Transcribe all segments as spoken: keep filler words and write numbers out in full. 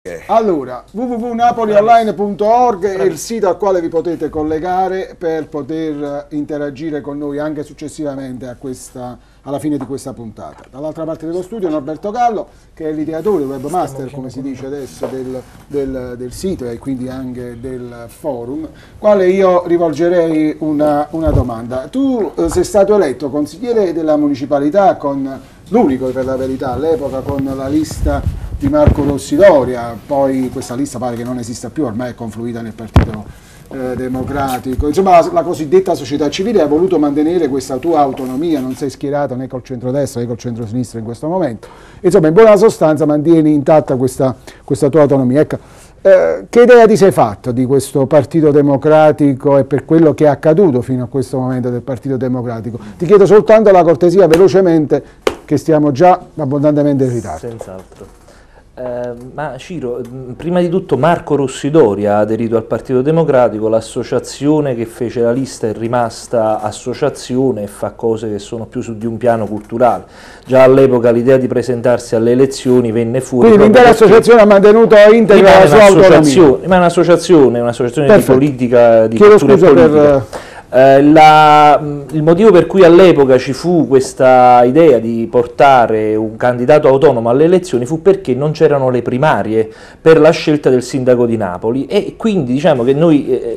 Allora, w w w punto napoli online punto org è il sito al quale vi potete collegare per poter interagire con noi anche successivamente a questa, alla fine di questa puntata. Dall'altra parte dello studio Norberto Gallo, che è l'ideatore, il webmaster, come si dice adesso, del, del, del sito e quindi anche del forum, quale io rivolgerei una, una domanda. Tu eh, sei stato eletto consigliere della municipalità con l'unico, per la verità, all'epoca con la lista di Marco Rossi Doria, poi questa lista pare che non esista più, ormai è confluita nel Partito eh, Democratico. Insomma, la, la cosiddetta società civile ha voluto mantenere questa tua autonomia, non sei schierato né col centrodestra né col centrosinistra in questo momento. Insomma, in buona sostanza mantieni intatta questa, questa tua autonomia. Ecco, eh, che idea ti sei fatto di questo Partito Democratico e per quello che è accaduto fino a questo momento del Partito Democratico? Ti chiedo soltanto la cortesia velocemente, che stiamo già abbondantemente in ritardo. Senz'altro. Eh, ma Ciro, prima di tutto Marco Rossi Doria ha aderito al Partito Democratico, l'associazione che fece la lista è rimasta associazione e fa cose che sono più su di un piano culturale. Già all'epoca l'idea di presentarsi alle elezioni venne fuori. Quindi l'intera associazione ha mantenuto integra la sua autonomia. Ma è un'associazione, un'associazione di politica, di Chiedo cultura scusa e politica. Per... Eh, la, il motivo per cui all'epoca ci fu questa idea di portare un candidato autonomo alle elezioni fu perché non c'erano le primarie per la scelta del sindaco di Napoli e quindi diciamo che noi eh,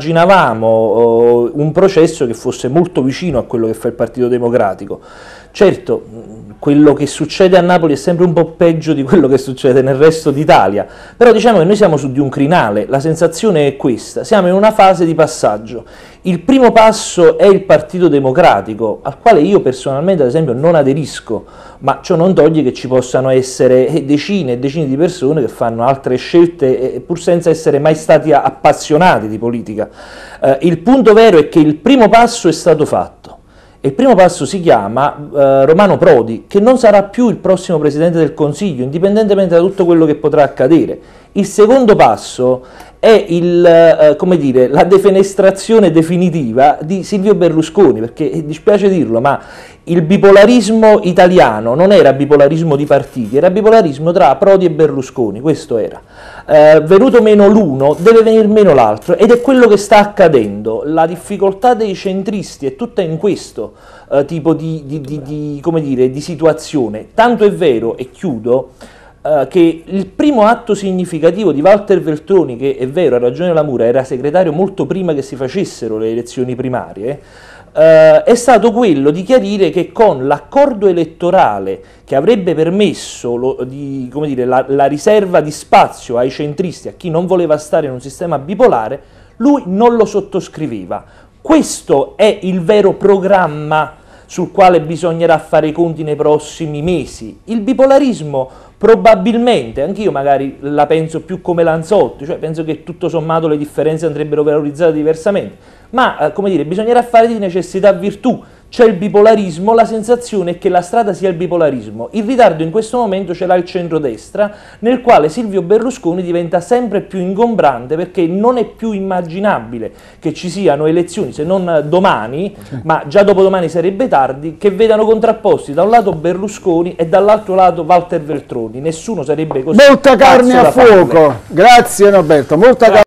immaginavamo eh, un processo che fosse molto vicino a quello che fa il Partito Democratico. Certo, quello che succede a Napoli è sempre un po' peggio di quello che succede nel resto d'Italia, però diciamo che noi siamo su di un crinale, la sensazione è questa, siamo in una fase di passaggio. Il primo passo è il Partito Democratico, al quale io personalmente ad esempio non aderisco, ma ciò non toglie che ci possano essere decine e decine di persone che fanno altre scelte pur senza essere mai stati appassionati di politica. Eh, il punto vero è che il primo passo è stato fatto. Il primo passo si chiama eh, Romano Prodi, che non sarà più il prossimo Presidente del Consiglio, indipendentemente da tutto quello che potrà accadere. Il secondo passo è il, eh, come dire, la defenestrazione definitiva di Silvio Berlusconi, perché eh, dispiace dirlo, ma il bipolarismo italiano non era bipolarismo di partiti, era bipolarismo tra Prodi e Berlusconi, questo era. Eh, venuto meno l'uno, deve venir meno l'altro, ed è quello che sta accadendo. La difficoltà dei centristi è tutta in questo eh, tipo di, di, di, di, come dire, di situazione. Tanto è vero, e chiudo, Uh, che il primo atto significativo di Walter Veltroni, che è vero, ha ragione la Mura, era segretario molto prima che si facessero le elezioni primarie, uh, è stato quello di chiarire che con l'accordo elettorale che avrebbe permesso lo, di, come dire, la, la riserva di spazio ai centristi, a chi non voleva stare in un sistema bipolare, lui non lo sottoscriveva. Questo è il vero programma sul quale bisognerà fare i conti nei prossimi mesi. Il bipolarismo probabilmente, anch'io magari la penso più come Lanzotti, cioè penso che tutto sommato le differenze andrebbero valorizzate diversamente, ma eh, come dire, bisognerà fare di necessità virtù. C'è il bipolarismo, la sensazione è che la strada sia il bipolarismo. Il ritardo in questo momento ce l'ha il centrodestra, nel quale Silvio Berlusconi diventa sempre più ingombrante perché non è più immaginabile che ci siano elezioni, se non domani, ma già dopodomani sarebbe tardi, che vedano contrapposti da un lato Berlusconi e dall'altro lato Walter Veltroni. Nessuno sarebbe così. Molta carne a fuoco, grazie Norberto, molta carne.